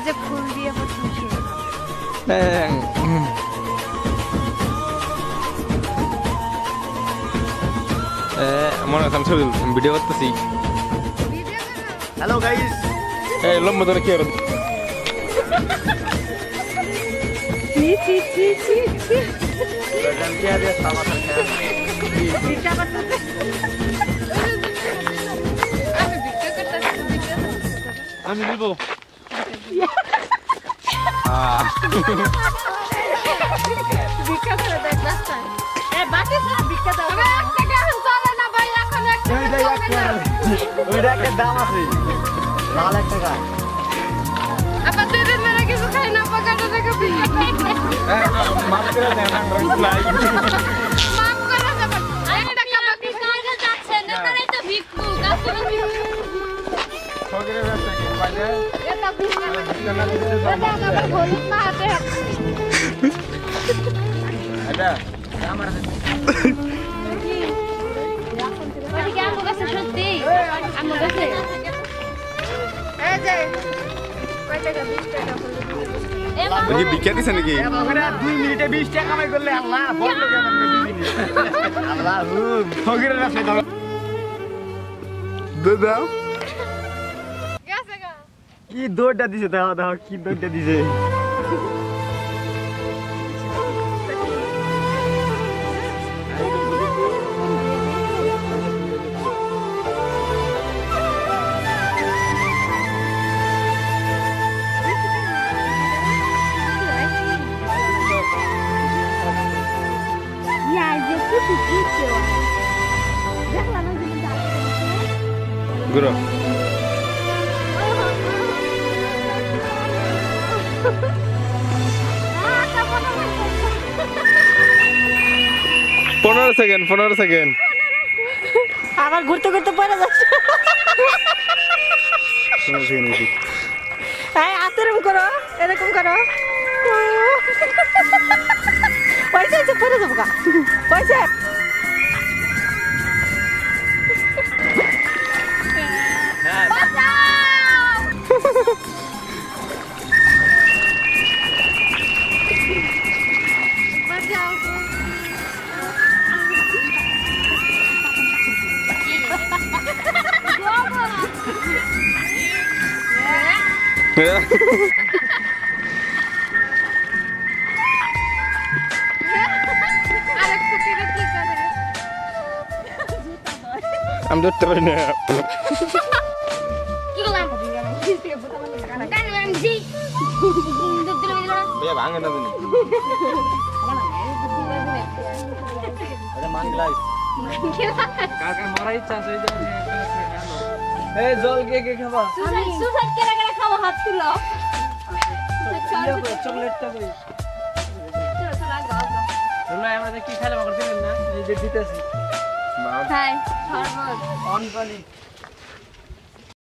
যে ফুল দিয়ে প্রথম শুরু। মনে হয় ছবি ভিডিও করতেছি। হ্যালো গাইস, এই লম্বা ধরে কি আর আমি নিব। ওইটা একটা দাম আছে, লাল একটা গাছ। আবার দুদিন ধরে কিছু খাই না, পকেটে থেকে মাফ করে দেন না রিপ্লাই। মাফ করে দেবেন। এই টাকা বাকি কাজে যাচ্ছেন না, তারাই তো ভিক্ষুক। আসলে সগরে ব্যবসা কি পাইলে এটা ভিক্ষা না দিলে এটা আবার হলুদ না হাতে এটা আমার ওই কি আমগো কাছে সত্যি আমগো কাছে এই যে কয় টাকা 20 টাকা হলুদ এ মা ওই বিক্রি দিছে নাকি? 2 মিনিটে 20 টাকা কামাই করলে আল্লাহ বললো কেন আল্লাহ সগরে ব্যবসা দাও। দাও গেছে গা কি দৌড়টা দিছে, দাও দাও কি দৌড়টা দিছে। ইয়া যে কিছু কিছু দেখলা না যে গুরু পনেরো সেকেন্ড আবার ঘুরতে ঘুরতে পড়ে যাচ্ছে। এই এরকম করো, এরকম করো। পয়সা আছে, পড়ে যাবো গা পয়সা। বাঁচাও আরেক কুটিরে কি করে আমি ধরতে পারি না। কি করলাম গান গানছি দুধ দিলে দিল না ভাইয়া ভাঙে না জানি। এটা মানগলাই কাকা মারা ইচ্ছা আছে এই জন্য এই জল কে কে খাবা সুসাইড করে করে খাবো হাত তুলো চকলেটটা কই চলো চলো আগাও রুলাই আমাদের কি খেলা করতে না এই যে দিতেছি হাই শরবত অন পানি